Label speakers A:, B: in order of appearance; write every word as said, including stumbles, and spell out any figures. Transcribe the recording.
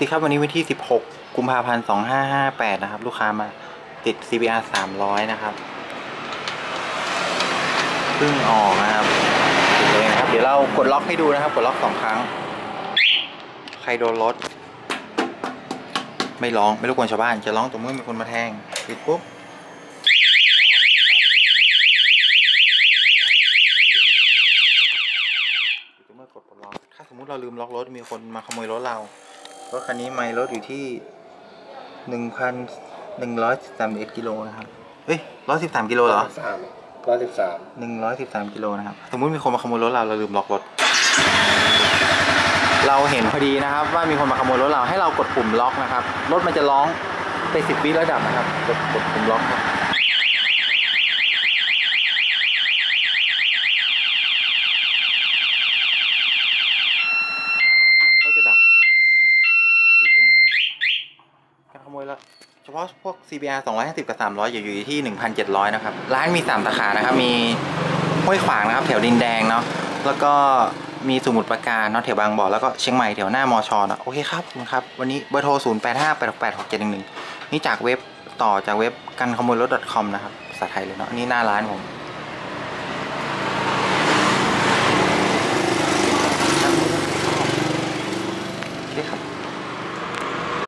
A: สิครับวันนี้วันที่สิบหกกุมภาพันธ์สองห้าห้าแปดนะครับลูกค้ามาติด ซี บี อาร์ สามร้อยนะครับเพิ่งออกนะครับเลยนะครับเดี๋ยวเรากดล็อกให้ดูนะครับกดล็อกสองครั้งใครโดนรถไม่ร้องไม่รบกวนชาวบ้านจะร้องตัวเมื่อมีคนมาแทงปิดปุ๊บเมื่อกดปลดล็อกถ้าสมมุติเราลืมล็อกรถมีคนมาขโมยรถเรารถคันนี้ไมล์รถอยู่ที่หนึ่งพันหนึ่งร้อยสามสิบเอ็ดกิโลนะครับเฮ้ยร้อยสิบสามกิโลเหรอ
B: ร้อยสิบสาม
A: หนึ่งร้อยสิบสามกิโลนะครับสมมุติมีคนมาขโมยรถเราเราลืมล็อกรถเราเห็นพอดีนะครับว่ามีคนมาขโมยรถเราให้เรากดปุ่มล็อกนะครับรถมันจะร้องไปสิบวิแล้วดับนะครับกดกดปุ่มล็อกเขาจะดับการขโมยแล้วเฉพาะพวก ซี บี อาร์ สองร้อยห้าสิบกับสามร้อยอยู่อยู่ที่ หนึ่งพันเจ็ดร้อย นะครับร้านมีสามสาขานะครับมีห้วยขวางนะครับแถวดินแดงเนาะแล้วก็มีสมุทรปราการเนาะแถวบางบ่อแล้วก็เชียงใหม่แถวหน้ามอชอนะโอเคครับคุณครับวันนี้เบอร์โทรศูนย์ แปด ห้า แปด หก แปด หก เจ็ด หนึ่ง หนึ่งนี่จากเว็บต่อจากเว็บกันขโมยรถ .com นะครับภาษาไทยเลยเนาะนี่หน้าร้านผม